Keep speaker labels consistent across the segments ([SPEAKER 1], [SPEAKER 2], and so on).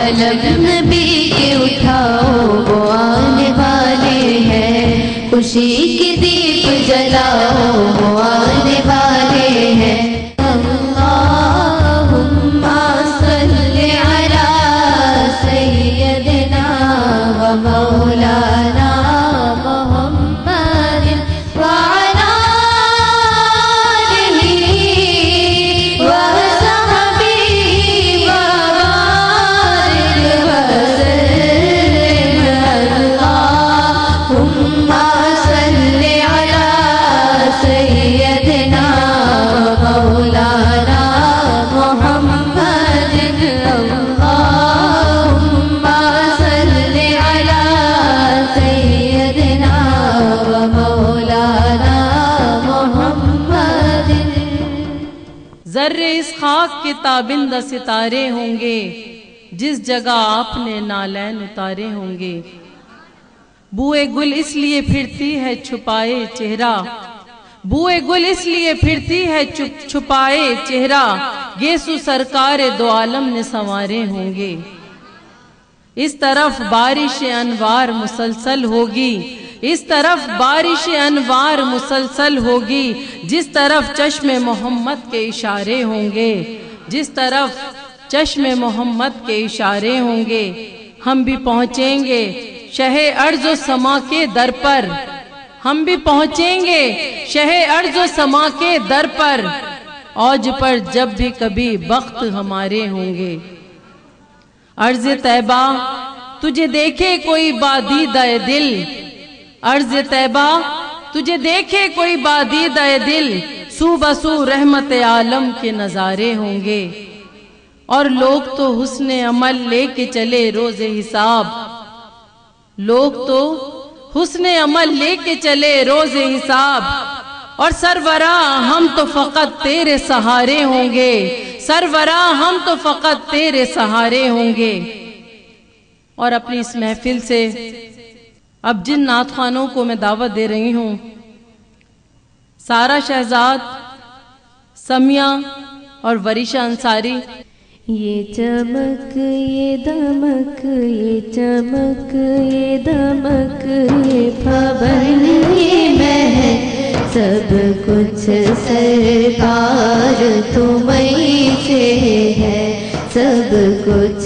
[SPEAKER 1] علم نبی کے اٹھاؤ وہ آنے والے ہیں، خوشی کی دیپ جلاؤ وہ آنے والے ہیں۔ اللہم صلی علی سیدنا و مولانا محمد وعلی آلہ وصحبہ وبارک وسلم۔ اللہم صلی علی سیدنا و مولانا محمد، اللہم صلی علی سیدنا و مولانا محمد۔
[SPEAKER 2] ذرے اس خاک کے تابندہ ستارے ہوں گے جس جگہ آپ نے نالین اتارے ہوں گے۔ بوئے گل اس لیے پھرتی ہے چھپائے چہرہ، بوئے گل اس لیے پھرتی ہے چھپائے چہرہ، گیسو سرکار دو عالم نے سنوارے ہوں گے۔ اس طرف بارش انوار مسلسل ہوگی، اس طرف بارش انوار مسلسل ہوگی، جس طرف چشم محمد کے اشارے ہوں گے، جس طرف چشم محمد کے اشارے ہوں گے۔ ہم بھی پہنچیں گے شہ ارض و سما کے در پر، ہم بھی پہنچیں گے شہ ارض و سما کے در پر، اوج پر جب بھی کبھی بخت ہمارے ہوں گے۔ عرض طیبہ تجھے دیکھے کوئی بادیدہ دل، عرض طیبہ تجھے دیکھے کوئی بادیدہ دل، سو بسو رحمت عالم کے نظارے ہوں گے۔ اور لوگ تو حسن عمل لے کے چلے روز حساب، لوگ تو حسن عمل لے کے چلے روز حساب، اور سرورا ہم تو فقط تیرے سہارے ہوں گے، سرورا ہم تو فقط تیرے سہارے ہوں گے۔ اور اپنی اس محفل سے اب جن نعت خوانوں کو میں دعوت دے رہی ہوں، سارا شہزاد، سمیہ اور وریشہ انصاری۔
[SPEAKER 1] یہ چمک یہ دمک یہ چمک یہ دمک یہ پھبن یہ مہک، سب کچھ سرکار تمہیں سے ہے، سب کچھ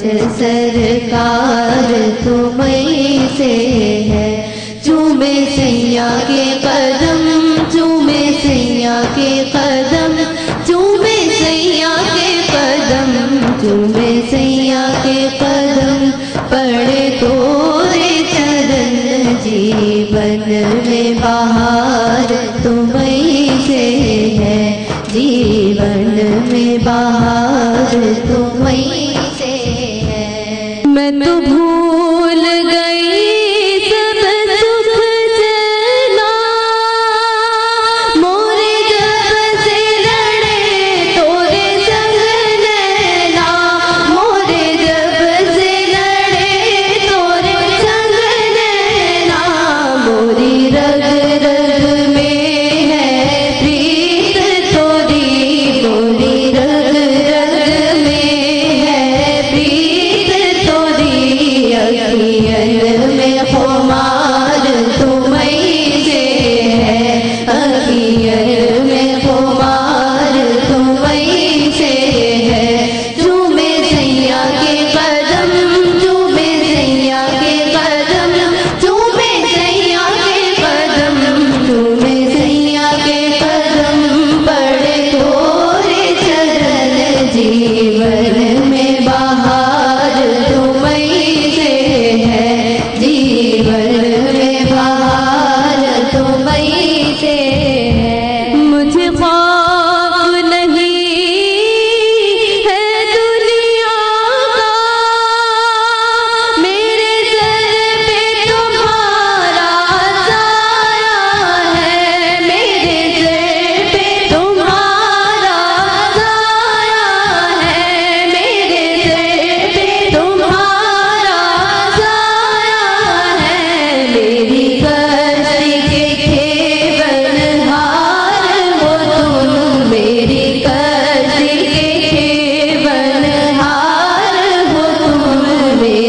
[SPEAKER 1] سرکار تمہیں سے ہے۔ چومے سیاں کے قدم، چومے سیاں کے قدم، چومے سیاں کے قدم، چومے سیاں کے قدم، پڑے تورے چرن، جیون میں بہار تمہیں سے ہے، جیون میں بہار تمہیں سے ہے۔ میں تو بھول گئی سب سکھ چینا، مورے جب سے لڑے تورے سنگ نینا، مورے جب سے لڑے تورے سنگ نینا، موری رگ رگ میں ہے پریت توری، موری رگ رگ میں ہے پریت توری،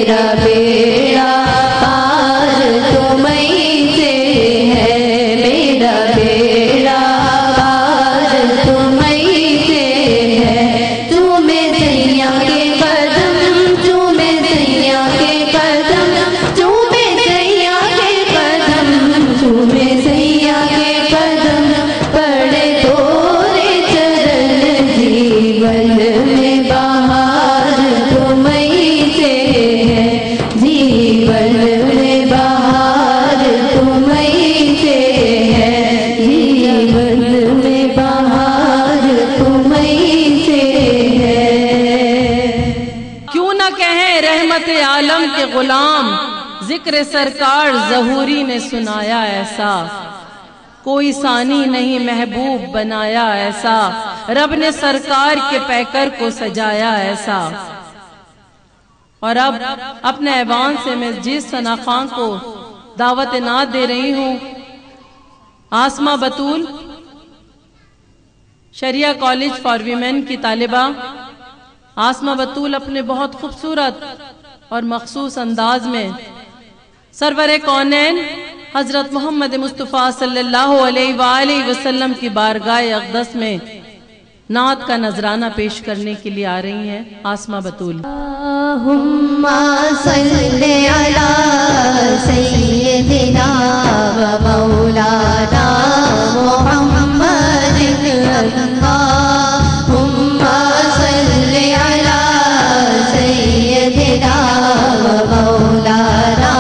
[SPEAKER 1] میرا بیڑا پار تمہیں سے ہے، میرا بیڑا پار تمہیں سے ہے، چومے سیاں کے قدم، چومے سیاں کے قدم، چومے سیاں کے قدم، چومے سیاں کے قدم، پڑے تورے چرن، جیون میں بہار تمہیں سے ہے، جیون میں بہار تمہیں سے ہے، جیون میں بہار تمہیں سے ہے۔
[SPEAKER 2] کیوں نہ کہیں رحمت عالم کے غلام، ذکر سرکار ظہوری نے سنایا ایسا، کوئی ثانی نہیں محبوب بنایا ایسا، رب نے سرکار کے پیکر کو سجایا ایسا۔ اور اب اپنے ایوان سے میں جس ثنا خان کو دعوت نعت دے رہی ہوں، Asma Batool, Shariah college for women کی طالبہ۔ آسمہ بطول اپنے بہت خوبصورت اور مخصوص انداز میں سرور کونین حضرت محمد مصطفیٰ صلی اللہ علیہ وآلہ وسلم کی بارگاہ اقدس میں نعت کا نذرانہ پیش کرنے کے لیے آ رہی ہیں آسمہ بطول۔
[SPEAKER 1] اللہم صلی علی سیدنا و مولانا محمد، اللہم صلی علی سیدنا و مولانا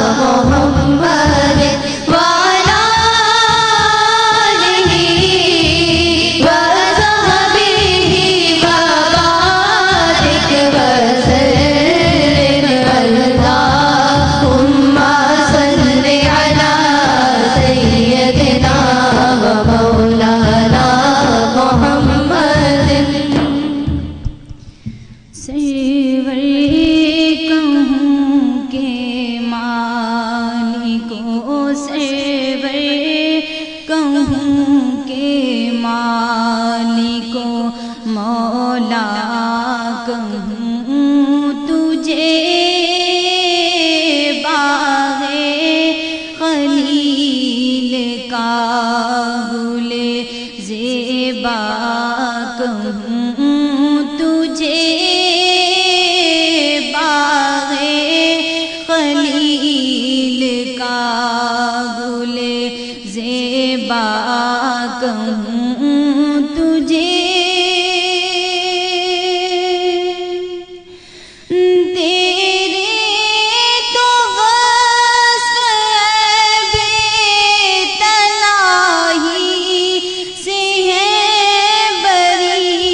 [SPEAKER 1] محمد وعلی آلہ وصحبہ وبارک وسلم، اللہم صلی علی سیدنا و مولانا محمد۔ سرور کہوں کے مالک کو، سرور کہوں کے مالک کو، مولا کہوں تجھے، باغ خلیل کا گل زیبا کہوں تجھے، باغ خلیل کا گل زیبا کہوں تجھے، تیرے تو وصف بے تناہی سے ہے بری،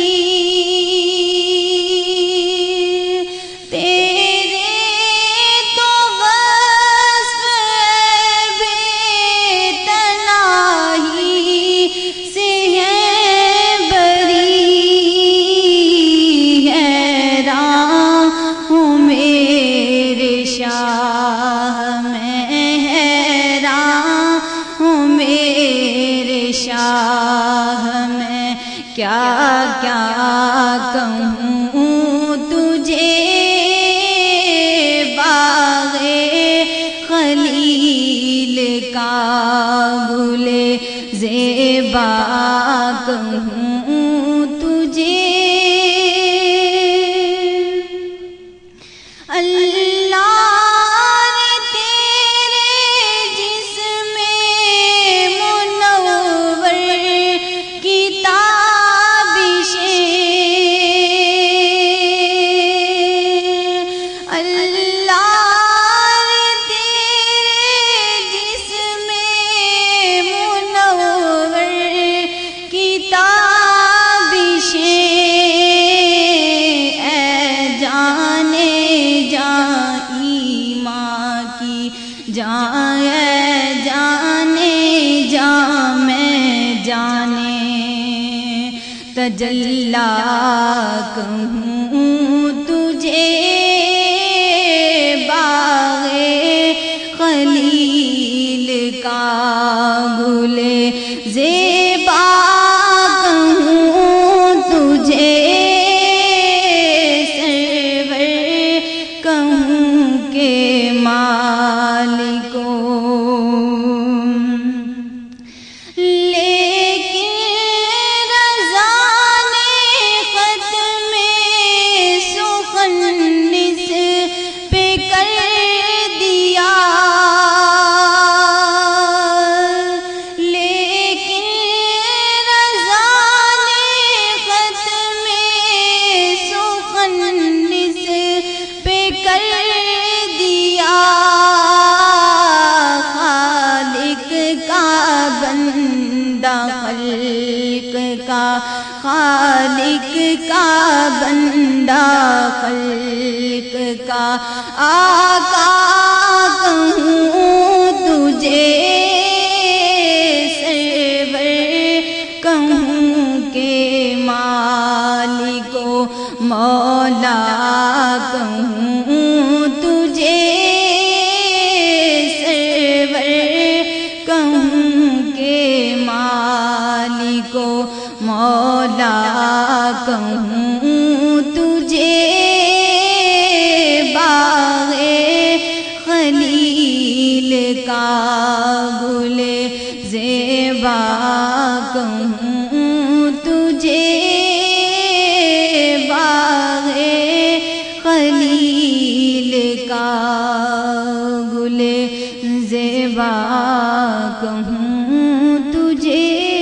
[SPEAKER 1] تیرے تو وصف بے تناہی سے ہے بری، حیران ہوں میرے شاہ میں، حیران ہوں میرے شاہ میں، کیا کیا کہوں تجھے، باغ خلیل کا گل زیبا کہوں تجھے، اللہ نے تیرے جسم منور کی تابشیں، اللہ نے تیرے جسم منور کی تابشیں، اے جانے جاں ایمان کی جاں، اے جانے جاں میں جانے، تجلا کہوں تجھے، باغ خلیل کا گل زیبا کہوں تجھے، سرور کہوں کے مالکو خالق کا بندہ خلق کا آقا کہوں تجھے سرور کہوں کہ مالکو مولا کہوں تجھے سرور کہوں کہ مالکو مولا کہوں تجھے باغ خلیل کا گل زیبا کہوں تجھے باغ خلیل کا گل زیبا کہوں تجھے۔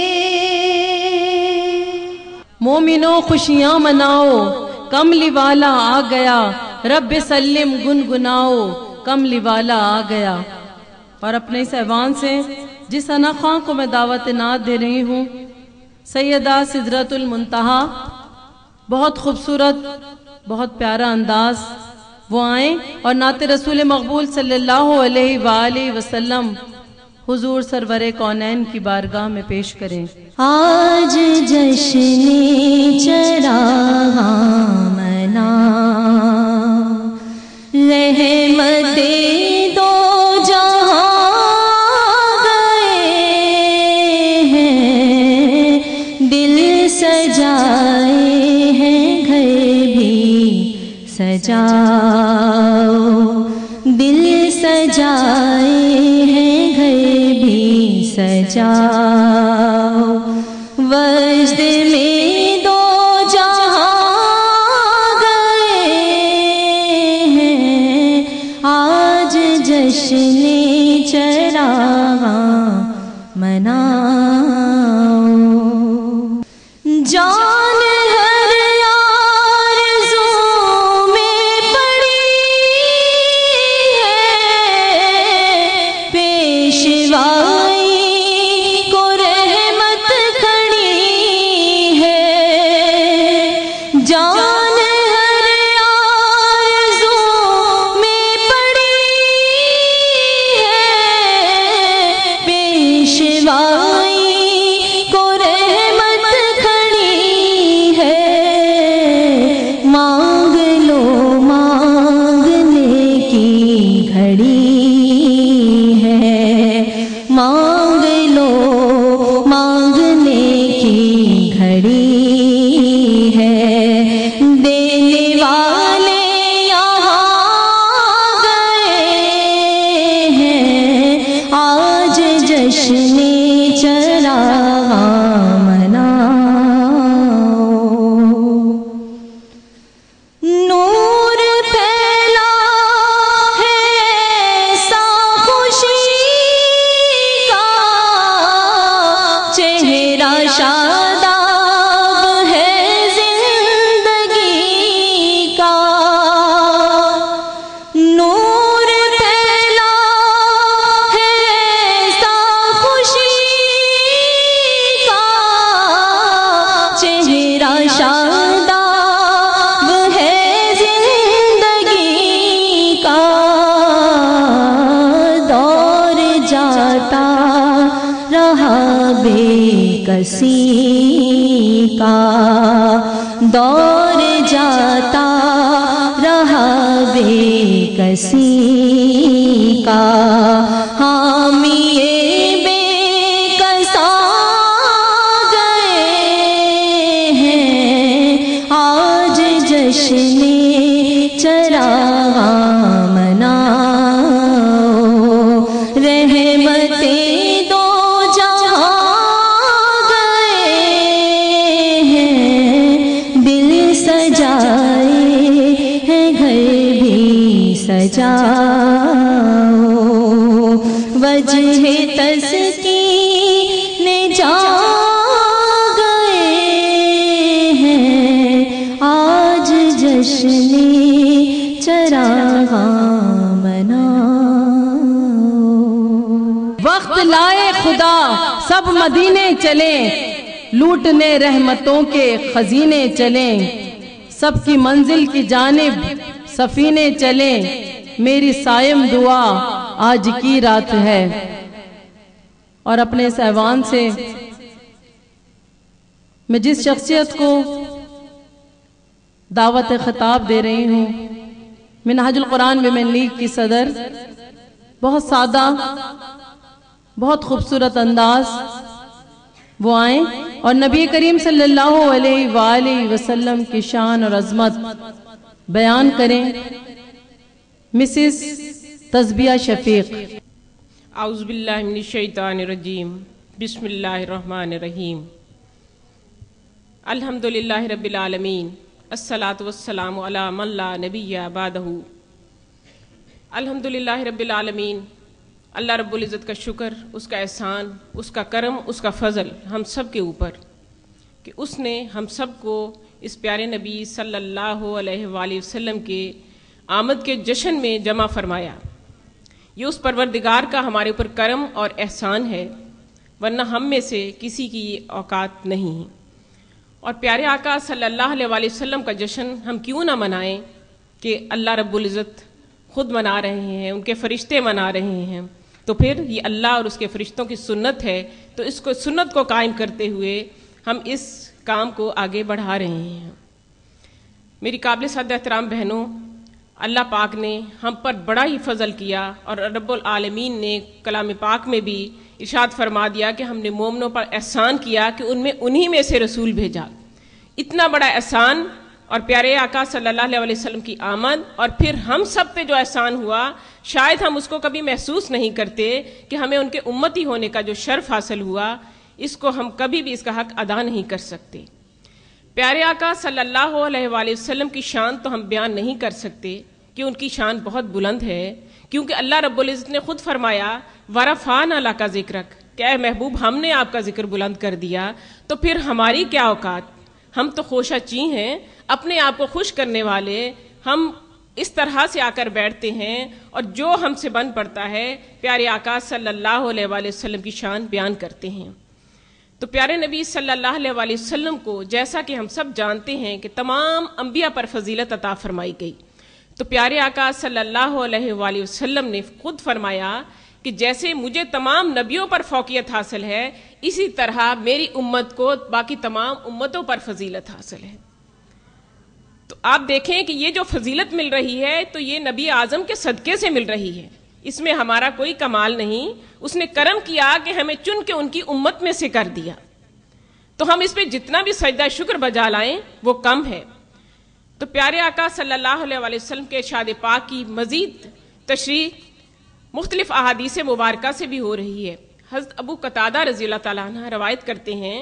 [SPEAKER 2] مومنوں خوشیاں مناؤ کملی والا آ گیا، رب سلم گنگناؤ کملی والا آ گیا۔ اور اپنے اس ایوان سے جس انا خاں کو میں دعوت نعت دے رہی ہوں، سیدہ سدرۃ المنتہا، بہت خوبصورت بہت پیارا انداز، وہ آئیں اور نعت رسول مقبول صلی اللہ علیہ وآلہ وسلم حضور سرور کونین کی بارگاہ میں پیش کریں۔
[SPEAKER 1] آج جشن چراغاں منا، رحمت دو جہاں گئے ہیں، دل سجائے ہیں گھر بھی سجاؤ، دل سجائے ہیں گھر بھی سجاؤ، وجد میں دو جہاں گئے ہیں، آج جشن چراغاں مناؤ، جان ہر آرزو میں پڑی ہے، پیشوائی کو رحمت کھڑی ہے، جان ہر آرزو میں پڑی ہے، پیشوائی کو رحمت کھڑی ہے، مانگ لو مانگنے کی گھڑی ہے، مانگ لو مانگنے کی گھڑی ہے، دینے والے یہاں گئے ہیں، آج جشن چراغاں مناؤ، نور پھیلا ہے ایسا خوشی کا، چہرہ شاداب ہے زندگی کا، نور پھیلا ہے ایسا خوشی کا، چہرہ شاداب ہے زندگی کا، دور جاتا رہا بے کسی کا، دور جاتا رہا بے کسی کا، حامی بے کسا گئے ہیں، آج جشن چراغاں مناؤ۔ سجاؤ وجہ تسکین جا گئے ہیں آج جشن چراغاں مناؤ۔
[SPEAKER 2] وقت لائے خدا سب مدینے چلیں، لوٹنے رحمتوں کے خزینے چلیں، سب کی منزل کی جانب سفینے چلیں، میری سائم دعا آج کی رات ہے۔ اور اپنے اس ایوان سے میں جس شخصیت کو دعوت خطاب دے رہی ہوں، منہاج القرآن ویمن لیگ کی صدر، بہت سادہ بہت خوبصورت انداز وہ آئیں اور نبی کریم صلی اللہ علیہ وآلہ وسلم کی شان اور عظمت بیان کریں۔ مسز تسبیہ شفیق۔
[SPEAKER 3] اعوذ باللہ من الشیطان الرجیم، بسم اللہ الرحمن الرحیم، الحمدللہ رب العالمین، الصلاۃ والسلام علی من لا نبی بعدہ۔ الحمدللہ رب العالمین، اللہ رب العزت کا شکر، اس کا احسان، اس کا کرم، اس کا فضل ہم سب کے اوپر کہ اس نے ہم سب کو اس پیارے نبی صلی اللہ علیہ وآلہ وسلم کے آمد کے جشن میں جمع فرمایا۔ یہ اس پروردگار کا ہمارے اوپر کرم اور احسان ہے، ورنہ ہم میں سے کسی کی یہ اوقات نہیں ہے۔ اور پیارے آقا صلی اللہ علیہ وآلہ وسلم کا جشن ہم کیوں نہ منائیں کہ اللہ رب العزت خود منا رہے ہیں، ان کے فرشتے منا رہے ہیں، تو پھر یہ اللہ اور اس کے فرشتوں کی سنت ہے، تو اس کو سنت کو قائم کرتے ہوئے ہم اس کام کو آگے بڑھا رہے ہیں۔ میری قابل صد احترام بہنوں، اللہ پاک نے ہم پر بڑا ہی فضل کیا، اور رب العالمین نے کلام پاک میں بھی ارشاد فرما دیا کہ ہم نے مومنوں پر احسان کیا کہ انہی میں سے رسول بھیجا۔ اتنا بڑا احسان اور پیارے آقا صلی اللہ علیہ وسلم کی آمد، اور پھر ہم سب پہ جو احسان ہوا، شاید ہم اس کو کبھی محسوس نہیں کرتے کہ ہمیں ان کے امتی ہونے کا جو شرف حاصل ہوا، اس کو ہم کبھی بھی اس کا حق ادا نہیں کر سکتے۔ پیارے آقا صلی اللہ علیہ وآلہ وسلم کی شان تو ہم بیان نہیں کر سکتے کہ ان کی شان بہت بلند ہے، کیونکہ اللہ رب العزت نے خود فرمایا وَرَفَعْنَا لَكَ ذِكْرَكَ کہ اے محبوب ہم نے آپ کا ذکر بلند کر دیا، تو پھر ہماری کیا اوقات، ہم تو خوشہ چی ہیں، اپنے آپ کو خوش کرنے والے، ہم اس طرح سے آ کر بیٹھتے ہیں اور جو ہم سے بن پڑتا ہے پیارے آقا صلی اللہ علیہ وآلہ وسلم کی شان بیان کرتے ہیں۔ تو پیارے نبی صلی اللہ علیہ وآلہ وسلم کو جیسا کہ ہم سب جانتے ہیں کہ تمام انبیاء پر فضیلت عطا فرمائی گئی، تو پیارے آقا صلی اللہ علیہ وآلہ وسلم نے خود فرمایا کہ جیسے مجھے تمام نبیوں پر فوقیت حاصل ہے، اسی طرح میری امت کو باقی تمام امتوں پر فضیلت حاصل ہے۔ تو آپ دیکھیں کہ یہ جو فضیلت مل رہی ہے تو یہ نبی اعظم کے صدقے سے مل رہی ہے، اس میں ہمارا کوئی کمال نہیں، اس نے کرم کیا کہ ہمیں چن کے ان کی امت میں سے کر دیا، تو ہم اس پہ جتنا بھی سجدہ شکر بجا لائیں وہ کم ہے۔ تو پیارے آقا صلی اللہ علیہ وآلہ وسلم کے ارشاد پاک کی مزید تشریح مختلف احادیث مبارکہ سے بھی ہو رہی ہے۔ حضرت ابو قتادہ رضی اللہ تعالیٰ عنہ روایت کرتے ہیں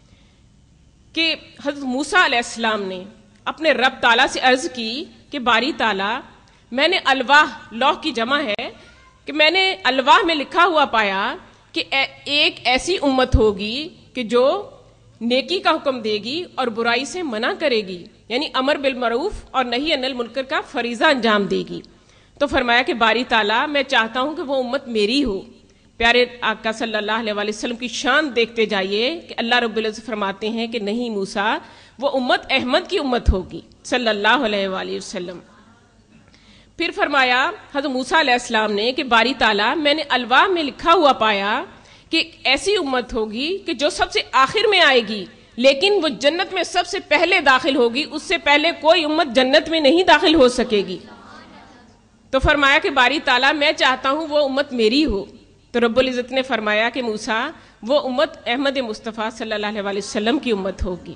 [SPEAKER 3] کہ حضرت موسیٰ علیہ السلام نے اپنے رب تعالیٰ سے عرض کی کہ باری تعالیٰ، میں نے الواح، لوح کی جمع ہے کہ میں نے الواح میں لکھا ہوا پایا کہ ایک ایسی امت ہوگی کہ جو نیکی کا حکم دے گی اور برائی سے منع کرے گی، یعنی امر بالمعروف اور نہی عن المنکر کا فریضہ انجام دے گی۔ تو فرمایا کہ باری تعالیٰ میں چاہتا ہوں کہ وہ امت میری ہو۔ پیارے آقا صلی اللہ علیہ وآلہ وسلم کی شان دیکھتے جائیے کہ اللہ رب العزت فرماتے ہیں کہ نہیں موسیٰ، وہ امت احمد کی امت ہوگی صلی اللہ علیہ وآلہ وسلم۔ پھر فرمایا حضرت موسیٰ علیہ السلام نے کہ باری تعالیٰ، میں نے الواح میں لکھا ہوا پایا کہ ایسی امت ہوگی کہ جو سب سے آخر میں آئے گی، لیکن وہ جنت میں سب سے پہلے داخل ہوگی، اس سے پہلے کوئی امت جنت میں نہیں داخل ہو سکے گی۔ تو فرمایا کہ باری تعالیٰ میں چاہتا ہوں وہ امت میری ہو۔ تو رب العزت نے فرمایا کہ موسیٰ، وہ امت احمد مصطفیٰ صلی اللہ علیہ وسلم کی امت ہوگی۔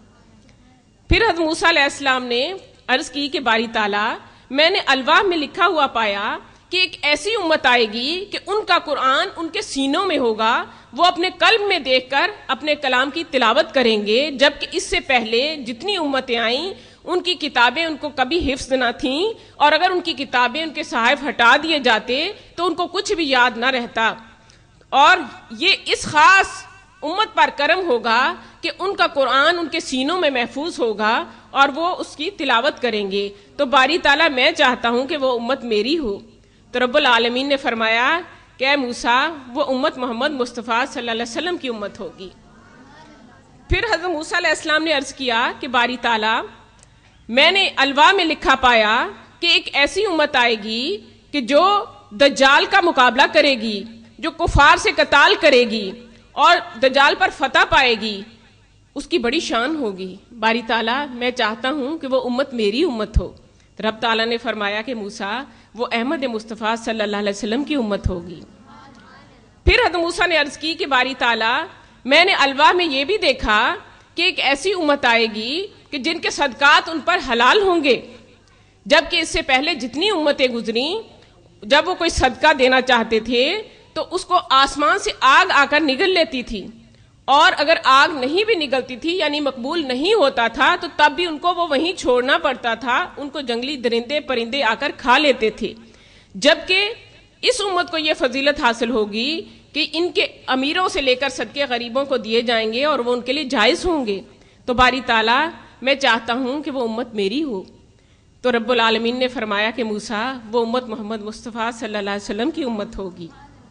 [SPEAKER 3] پھر حضرت موسیٰ علیہ السلام نے عرض کی کہ باری تعالیٰ، میں نے الواح میں لکھا ہوا پایا کہ ایک ایسی امت آئے گی کہ ان کا قرآن ان کے سینوں میں ہوگا، وہ اپنے قلب میں دیکھ کر اپنے کلام کی تلاوت کریں گے، جبکہ اس سے پہلے جتنی امتیں آئیں ان کی کتابیں ان کو کبھی حفظ نہ تھیں، اور اگر ان کی کتابیں ان کے صحائف ہٹا دیے جاتے تو ان کو کچھ بھی یاد نہ رہتا. اور یہ اس خاص امت پر کرم ہوگا کہ ان کا قرآن ان کے سینوں میں محفوظ ہوگا اور وہ اس کی تلاوت کریں گے. تو باری تعالیٰ میں چاہتا ہوں کہ وہ امت میری ہو. تو رب العالمین نے فرمایا کہ اے موسیٰ وہ امت محمد مصطفیٰ صلی اللہ علیہ وسلم کی امت ہوگی. پھر حضرت موسیٰ علیہ السلام نے عرض کیا کہ باری تعالیٰ میں نے الواح میں لکھا پایا کہ ایک ایسی امت آئے گی کہ جو دجال کا مقابلہ کرے گی، جو کفار سے قتال کرے گی اور دجال پر فتح پائے گی، اس کی بڑی شان ہوگی. باری تعالیٰ میں چاہتا ہوں کہ وہ امت میری امت ہو. رب تعالیٰ نے فرمایا کہ موسیٰ وہ احمد مصطفیٰ صلی اللہ علیہ وسلم کی امت ہوگی. پھر حضرت موسیٰ نے عرض کی کہ باری تعالیٰ میں نے الواح میں یہ بھی دیکھا کہ ایک ایسی امت آئے گی کہ جن کے صدقات ان پر حلال ہوں گے، جبکہ اس سے پہلے جتنی امتیں گزریں جب وہ کوئی صدقہ دینا چاہتے تھے تو اس کو آسمان سے آگ آ کر نگل لیتی تھی، اور اگر آگ نہیں بھی نگلتی تھی یعنی مقبول نہیں ہوتا تھا تو تب بھی ان کو وہ وہیں چھوڑنا پڑتا تھا، ان کو جنگلی درندے پرندے آ کر کھا لیتے تھے. جبکہ اس امت کو یہ فضیلت حاصل ہوگی کہ ان کے امیروں سے لے کر صدقے غریبوں کو دیے جائیں گے اور وہ ان کے لیے جائز ہوں گے. تو باری تعالیٰ میں چاہتا ہوں کہ وہ امت میری ہو. تو رب العالمین نے فرمایا کہ موسیٰ وہ امت محمد مصطفیٰ صلی اللہ علیہ وسلم کی امت ہوگی.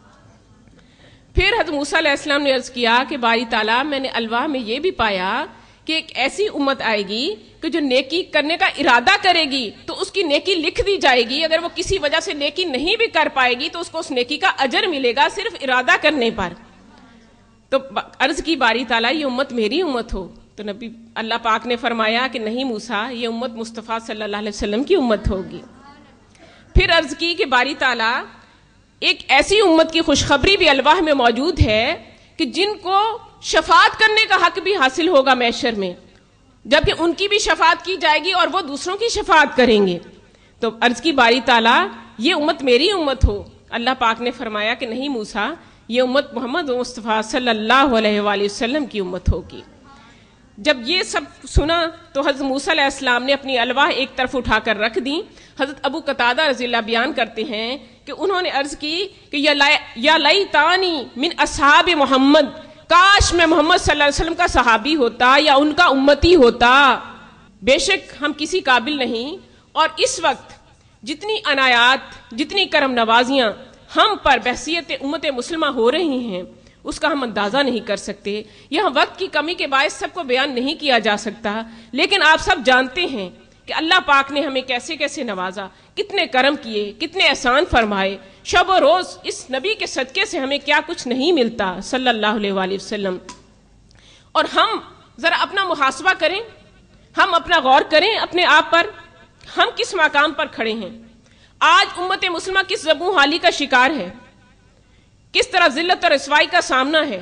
[SPEAKER 3] پھر حضرت موسیٰ علیہ السلام نے عرض کیا کہ باری تعالیٰ میں نے الواح میں یہ بھی پایا کہ ایک ایسی امت آئے گی کہ جو نیکی کرنے کا ارادہ کرے گی تو اس کی نیکی لکھ دی جائے گی. اگر وہ کسی وجہ سے نیکی نہیں بھی کر پائے گی تو اس کو اس نیکی کا اجر ملے گا صرف ارادہ کرنے پر. تو عرض کی باری تعالیٰ یہ امت میری امت ہو. تو نبی اللہ پاک نے فرمایا کہ نہیں موسیٰ یہ امت مصطفیٰ صلی اللہ علیہ وسلم کی امت ہوگی. پھر عرض کی کہ باری تعالیٰ ایک ایسی امت کی خوشخبری بھی الواح میں موجود ہے کہ جن کو شفاعت کرنے کا حق بھی حاصل ہوگا محشر میں، جبکہ ان کی بھی شفاعت کی جائے گی اور وہ دوسروں کی شفاعت کریں گے. تو عرض کی باری تعالیٰ یہ امت میری امت ہو. اللہ پاک نے فرمایا کہ نہیں موسیٰ یہ امت محمد مصطفیٰ صلی اللہ علیہ وآلہ وسلم کی امت ہوگی. جب یہ سب سنا تو حضرت موسیٰ علیہ السلام نے اپنی الواح ایک طرف اٹھا کر رکھ دی. حضرت ابو قتادہ رضی اللہ بیان کرتے ہیں کہ انہوں نے عرض کی کہ یا لیتانی من اصحاب محمد، کاش میں محمد صلی اللہ علیہ وسلم کا صحابی ہوتا یا ان کا امتی ہوتا. بے شک ہم کسی قابل نہیں، اور اس وقت جتنی عنایات جتنی کرم نوازیاں ہم پر بحیثیت امت مسلمہ ہو رہی ہیں اس کا ہم اندازہ نہیں کر سکتے. یہاں وقت کی کمی کے باعث سب کو بیان نہیں کیا جا سکتا، لیکن آپ سب جانتے ہیں کہ اللہ پاک نے ہمیں کیسے کیسے نوازا، کتنے کرم کیے، کتنے احسان فرمائے. شب و روز اس نبی کے صدقے سے ہمیں کیا کچھ نہیں ملتا صلی اللہ علیہ وآلہ وسلم. اور ہم ذرا اپنا محاسبہ کریں، ہم اپنا غور کریں اپنے آپ پر، ہم کس مقام پر کھڑے ہیں. آج امت مسلمہ کس زبوں حالی کا شکار ہے، کس طرح ذلت اور رسوائی کا سامنا ہے.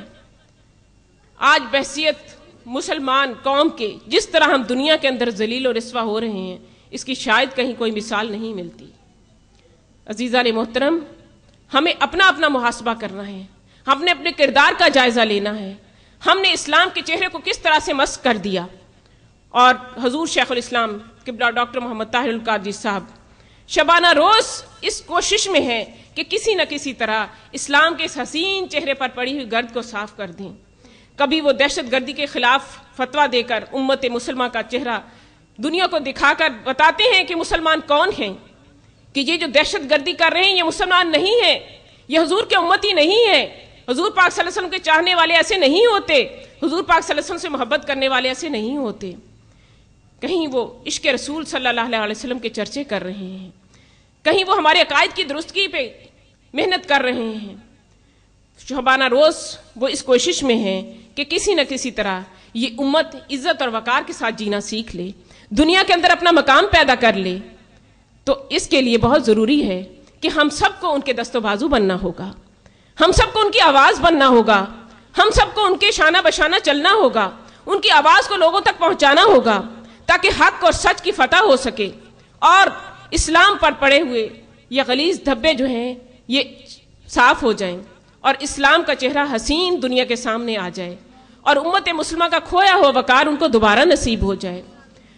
[SPEAKER 3] آج بحیثیت مسلمان قوم کے جس طرح ہم دنیا کے اندر ذلیل و رسوا ہو رہے ہیں اس کی شاید کہیں کوئی مثال نہیں ملتی. عزیزان محترم، ہمیں اپنا اپنا محاسبہ کرنا ہے، ہم نے اپنے کردار کا جائزہ لینا ہے. ہم نے اسلام کے چہرے کو کس طرح سے مسخ کر دیا. اور حضور شیخ الاسلام قبلہ ڈاکٹر محمد طاہر القادری صاحب شبانہ روز اس کوشش میں ہیں کہ کسی نہ کسی طرح اسلام کے اس حسین چہرے پر پڑی ہوئی گرد کو صاف کر دیں. کبھی وہ دہشت گردی کے خلاف فتویٰ دے کر امت مسلمہ کا چہرہ دنیا کو دکھا کر بتاتے ہیں کہ مسلمان کون ہیں، کہ یہ جو دہشت گردی کر رہے ہیں یہ مسلمان نہیں ہیں، یہ حضور کے امتی نہیں ہیں. حضور پاک صلی اللہ علیہ وسلم کے چاہنے والے ایسے نہیں ہوتے، حضور پاک صلی اللہ علیہ وسلم سے محبت کرنے والے ایسے نہیں ہوتے. کہیں وہ عشق رسول صلی اللہ علیہ وسلم کے چرچے کر رہے ہیں، کہیں وہ ہمارے عقائد کی درستگی پہ محنت کر رہے ہیں. شبانہ روز وہ اس کوشش میں ہیں کہ کسی نہ کسی طرح یہ امت عزت اور وقار کے ساتھ جینا سیکھ لے، دنیا کے اندر اپنا مقام پیدا کر لے. تو اس کے لیے بہت ضروری ہے کہ ہم سب کو ان کے دست و بازو بننا ہوگا، ہم سب کو ان کی آواز بننا ہوگا، ہم سب کو ان کے شانہ بشانہ چلنا ہوگا، ان کی آواز کو لوگوں تک پہنچانا ہوگا تاکہ حق اور سچ کی فتح ہو سکے اور اسلام پر پڑے ہوئے یہ غلیظ دھبے جو ہیں یہ صاف ہو جائیں اور اسلام کا چہرہ حسین دنیا کے سامنے آ جائے اور امت مسلمہ کا کھویا ہوا وقار ان کو دوبارہ نصیب ہو جائے.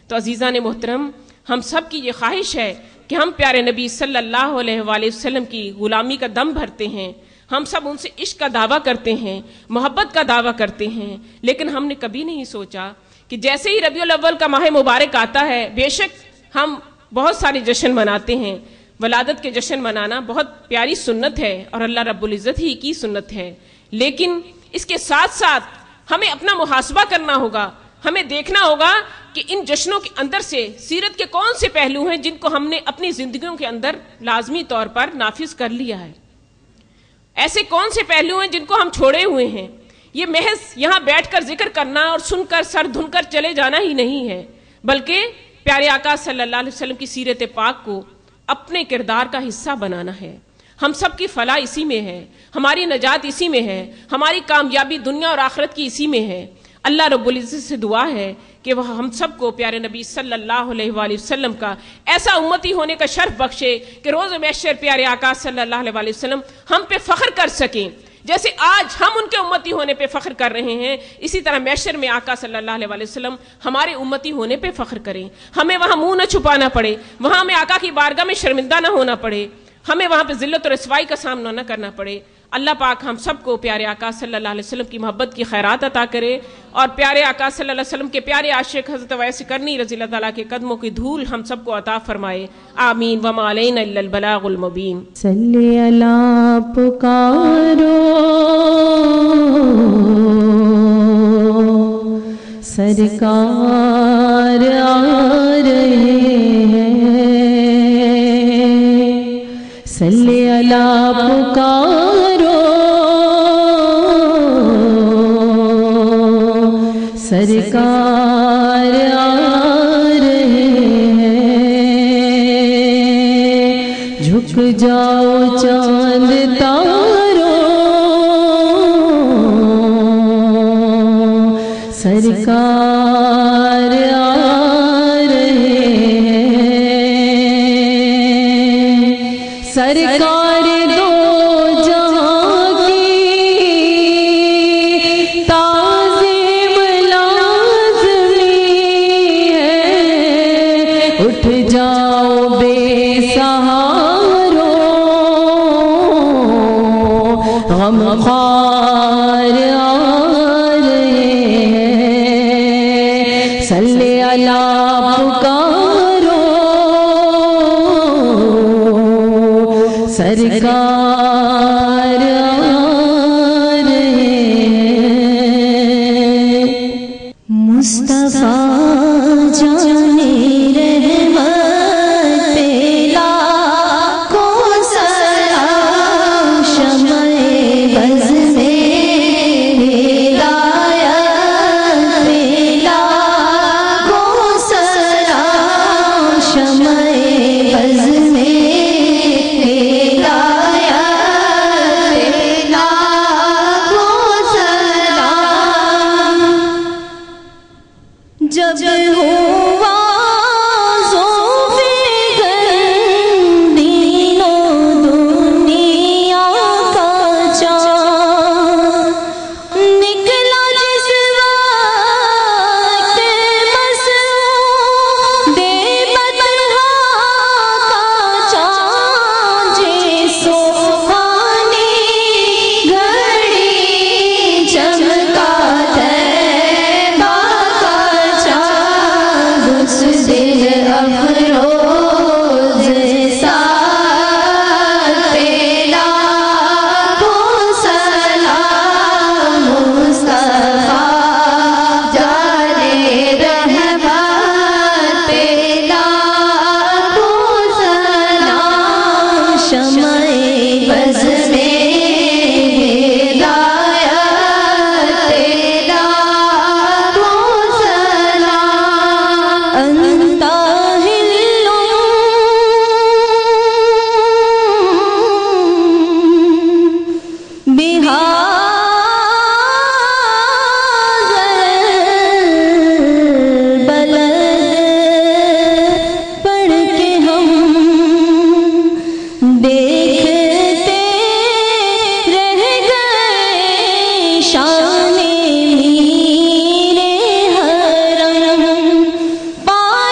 [SPEAKER 3] تو عزیزان محترم، ہم سب کی یہ خواہش ہے کہ ہم پیارے نبی صلی اللہ علیہ وآلہ وسلم کی غلامی کا دم بھرتے ہیں، ہم سب ان سے عشق کا دعویٰ کرتے ہیں، محبت کا دعویٰ کرتے ہیں، لیکن ہم نے کبھی نہیں سوچا کہ جیسے ہی ربیع الاول کا ماہ مبارک آتا ہے، بے شک ہم بہت سارے جشن مناتے ہیں، ولادت کے جشن منانا بہت پیاری سنت ہے اور اللہ رب العزت ہی کی سنت ہے، لیکن اس کے ساتھ ساتھ ہمیں اپنا محاسبہ کرنا ہوگا، ہمیں دیکھنا ہوگا کہ ان جشنوں کے اندر سے سیرت کے کون سے پہلو ہیں جن کو ہم نے اپنی زندگیوں کے اندر لازمی طور پر نافذ کر لیا ہے، ایسے کون سے پہلو ہیں جن کو ہم چھوڑے ہوئے ہیں۔ یہ محض یہاں بیٹھ کر ذکر کرنا اور سن کر سر دھن کر چلے جانا ہی نہیں ہے، بلکہ پیارے آقا صلی اللہ علیہ وسلم کی سیرت پاک کو اپنے کردار کا حصہ بنانا ہے۔ ہم سب کی فلاح اسی میں ہے، ہماری نجات اسی میں ہے، ہماری کامیابی دنیا اور آخرت کی اسی میں ہے۔ اللہ رب العزت سے دعا ہے کہ وہ ہم سب کو پیارے نبی صلی اللہ علیہ وآلہ وسلم کا ایسا امتی ہونے کا شرف بخشے کہ روز محشر پیارے آقا صلی اللہ علیہ وآلہ وسلم ہم پہ فخر کر سکیں، جیسے آج ہم ان کے امتی ہونے پہ فخر کر رہے ہیں، اسی طرح محشر میں آقا صلی اللہ علیہ وآلہ وسلم ہمارے امتی ہونے پہ فخر کریں، ہمیں وہاں منہ نہ چھپانا پڑے، وہاں ہمیں آقا کی بارگاہ میں شرمندہ نہ ہونا پڑے، ہمیں وہاں پہ ذلت و رسوائی کا سامنا نہ کرنا پڑے۔ اللہ پاک ہم سب کو پیارے آقا صلی اللہ علیہ وسلم کی محبت کی خیرات عطا کرے، اور پیارے آقا صلی اللہ علیہ وسلم کے پیارے عاشق حضرت اویس کرنی رضی اللہ تعالیٰ کے قدموں کی دھول ہم سب کو عطا فرمائے، آمین۔ وما علینا الا البلاغ المبین۔
[SPEAKER 2] صلی اللہ پکارو سرکار آ رہے ہیں، صلی اللہ پکارو سرکار آ رہے ہیں، جھک جاؤ چاند تارو سرکار آ رہے ہیں، سرکار دو جہاں کی تعظیم لازمی ہے، اٹھ جاؤ بے سہارو غم خوار آ رہے ہیں، صلی اللہ پکارو سرکار آ رہے ہیں، مصطفیٰ جانے رحمت پہ لاکھوں سلام، شمع بز میں ہدایت پہ لاکھوں سلام، شمع بز میں جب ہوا دین و دنیا کا چاند نکلا جس وقت مسعود بطحا کا چاند، جیسو فانی گھڑی چمکا دل افروز ساتھ پہ لاکھوں سلام، مصطفیٰ جانے رحمت پہ لاکھوں سلام، شمع بز میں ہدایت پہ لاکھوں سلام، انت شان میرے حرم،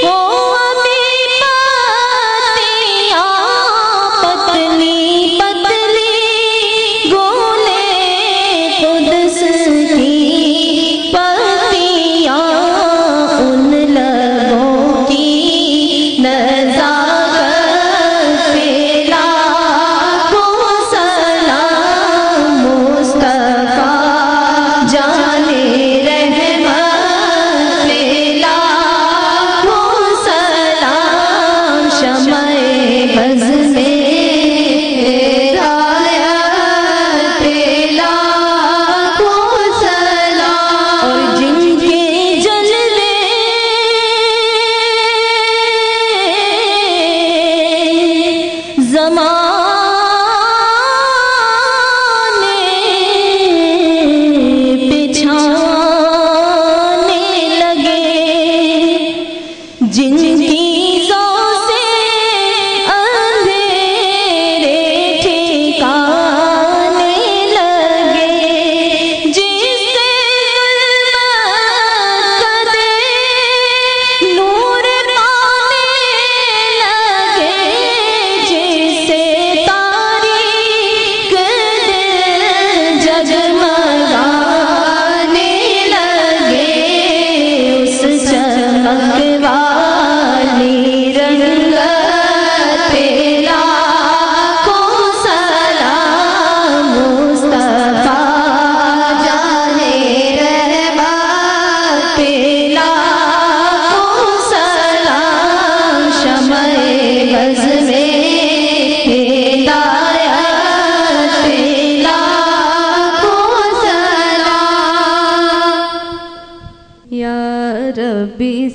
[SPEAKER 1] ربی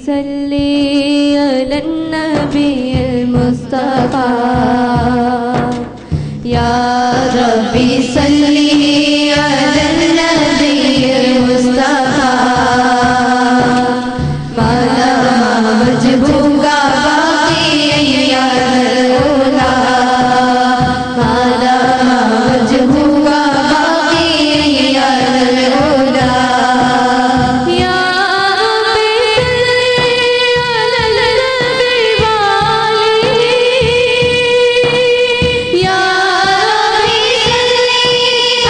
[SPEAKER 1] صلی علی النبی المصطفیٰ یا ربی صلی علی النبی المصطفیٰ مالا مجبوگا باقی یا رولا مالا مجبوگا باقی یا رولا یا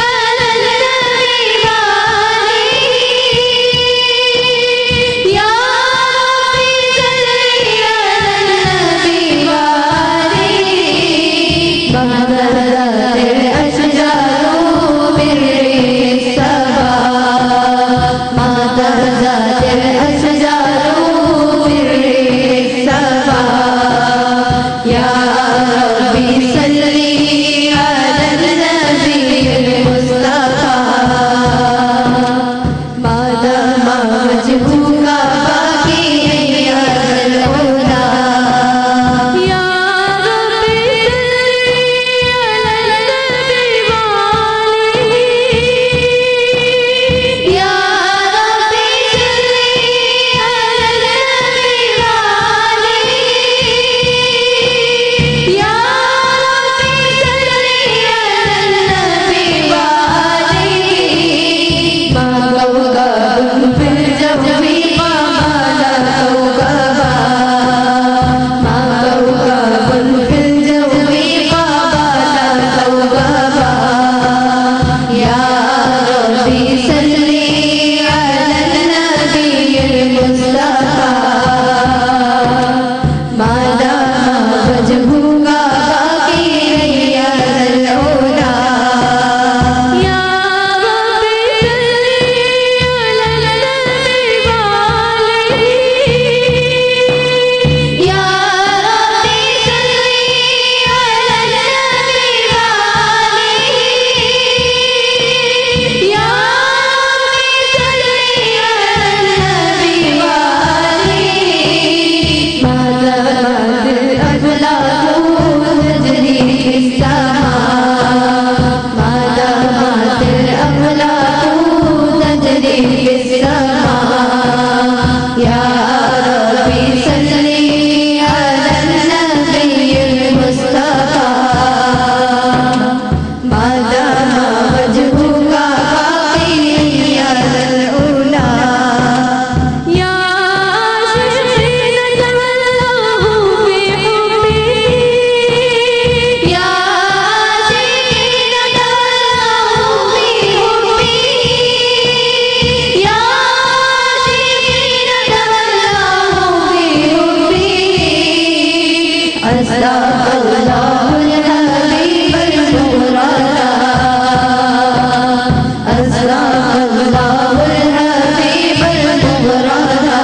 [SPEAKER 1] अस्तग़फिरुल्लाहुल हबीबुल मुरादा अस्तग़फिरुल्लाहुल हबीबुल मुरादा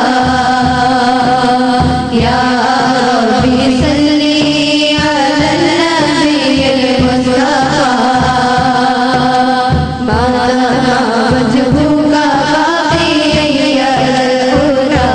[SPEAKER 1] या रब्बी सल्ली अला नबील मुस्तफा माता वजहू का बाकी या रसूला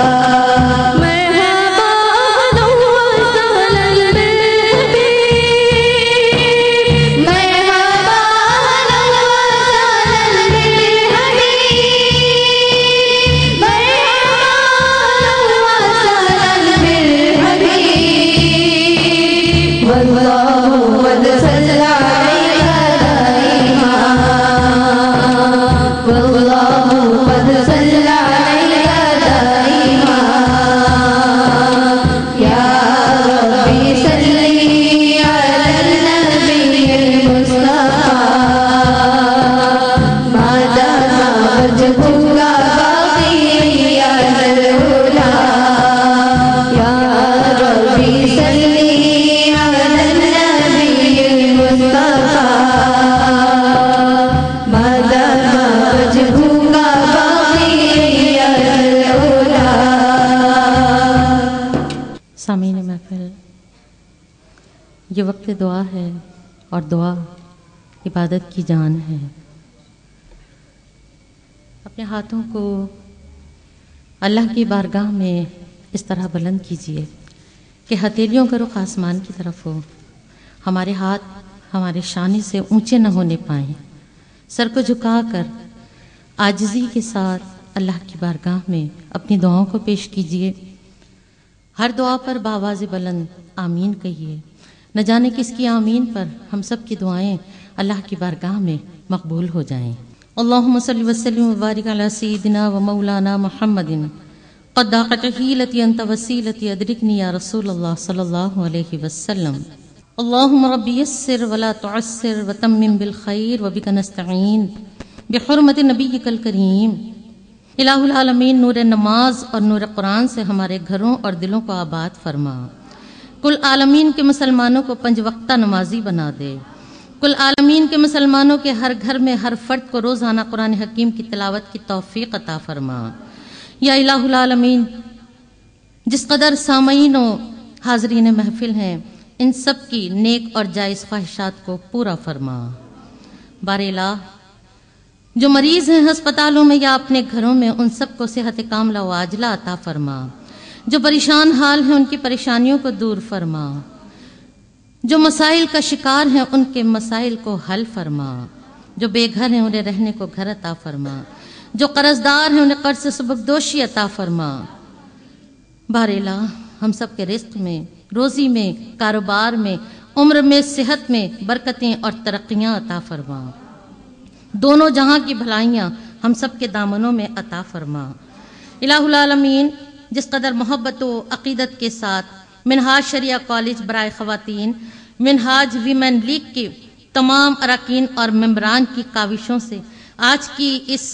[SPEAKER 4] सामीन महफिल, ये वक्त दुआ है और दुआ इबादत की जान है। अपने हाथों को अल्लाह की बारगाह में इस तरह बुलंद कीजिए कि हथेलियों का रुख आसमान की तरफ हो, हमारे हाथ हमारे शाने से ऊंचे न होने पाएं। सर को झुकाकर आजिज़ी के साथ अल्लाह की बारगाह में अपनी दुआओं को पेश कीजिए। हर दुआ पर बावाज़ बुलंद आमीन कहिए। न जाने किसकी आमीन पर हम सब की दुआएं अल्लाह की बारगाह में मकबूल हो जाएं। अल्लाहुम्मा सल्लि व सल्लिम व बारिक अला सय्यिदिना व मौलाना मुहम्मदिन क़द्दाक़त हीलती अंत वसीलती अदरिकनी या रसूलल्लाह सल्लल्लाहु अलैहि वसल्लम। अल्लाहुम्मा रब्बी यस्सिर व ला तुअस्सिर व तम्मिम बिल खैर व बिका नस्तईन बिहुर्मति नबिय्यिकल करीम। इलाहुल आलमीन नूर नमाज और नूर कुरान से हमारे घरों और दिलों को आबाद फरमा। कुल आलमीन के मुसलमानों को 5 वक्ता नमाजी बना दे। कुल आलमीन के मुसलमानों के हर घर में हर फर्द को रोज़ाना कुरान हकीम की तिलावत की तौफीक अता फरमा। या इलाहुल आलमीन, जिस कदर सामईन व हाज़रीन महफिल हैं, इन सब की नेक और जायज़ ख्वाहिशात को पूरा फरमा। बारेला, जो मरीज़ हैं अस्पतालों में या अपने घरों में, उन सब को सेहत कामला व आजला अता फरमा। जो परेशान हाल हैं उनकी परेशानियों को दूर फरमा। जो मसाइल का शिकार हैं उनके मसाइल को हल फरमा। जो बेघर हैं उन्हें रहने को घर अता फरमा। जो कर्जदार हैं उन्हें कर्ज से सुबकदोशी अता फरमा। बारेला, हम सब के रिस्क में, रोज़ी में, कारोबार में, उम्र में, सेहत में बरकतें और तरक्कियाँ अता फरमा। दोनों जहां की भलाइयाँ हम सब के दामनों में अता फरमा। इलाहुल आलमीन, जिस कदर मोहब्बत व अक़ीदत के साथ मिनहाज शरिया कॉलेज बराए ख़वातीन, मिनहाज वीमेन लीग के तमाम अरकान और मेंबरान की काविशों से आज की इस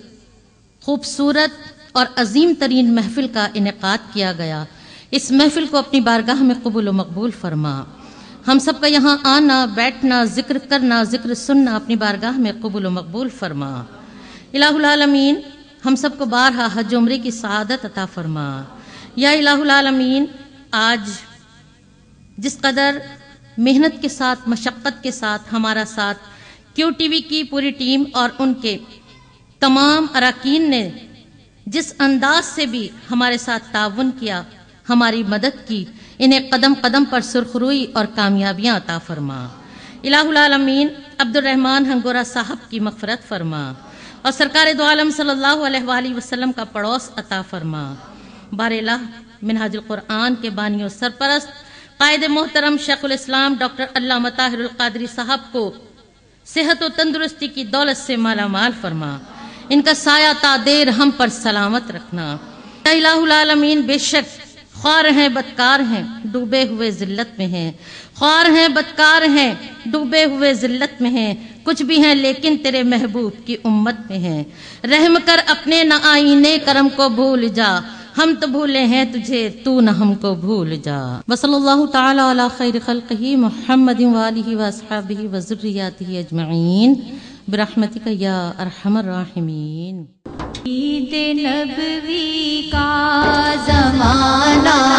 [SPEAKER 4] खूबसूरत और अजीम तरीन महफिल का इनेकाद किया गया, इस महफिल को अपनी बारगाह में कबूल व मकबूल फरमा। हम सब का यहाँ आना, बैठना, जिक्र करना, जिक्र सुनना अपनी बारगाह में कबूल व मकबूल फरमा। इलाहुल आलमीन, हम सब को बारहा हज उम्रे की सआदत अता फरमा। या इलाहुल आलमीन, आज जिस कदर मेहनत के साथ, मशक्क़त के साथ हमारा साथ QTV की पूरी टीम और उनके तमाम अरकान ने जिस अंदाज से भी हमारे साथ ताउन किया, हमारी मदद की, इन्हें कदम कदम पर सुरखरुई और कामयाबियाँ अता फरमा। इलाहुल आलमीन, अब्दुर्रहमान हंगोरा साहब की मग़फ़िरत फरमा और सरकार दो आलम सल्लल्लाहु अलैहि वसल्लम का पड़ोस अता फरमा। बारेला, मिनहाजुल कुरान के बानी और सरपरस्त कायदे मोहतरम शेखुल इस्लाम डॉक्टर अल्लामा ताहिरुल क़ादरी साहब को सेहत व तंदुरुस्ती की दौलत से माला माल फरमा। इनका साया तादेर हम पर सलामत रखना। इलाहुल आलमीन, बेशक ख्वार हैं, बदकार हैं, डूबे हुए जिल्लत में हैं। ख्वार हैं, बदकार हैं, डूबे हुए जिल्लत में हैं। कुछ भी हैं लेकिन तेरे महबूब की उम्मत में हैं। रहम कर अपने न आईने करम को भूल जा, ہم تو بھولے ہیں تجھے، تو نہ ہم کو بھول جا۔ وصلی اللہ تعالی علی خیر خلقہ محمد وآلہ واصحابہ وذریاتہ اجمعین برحمتک یا ارحم الراحمین۔
[SPEAKER 1] عید نبوی کا زمانہ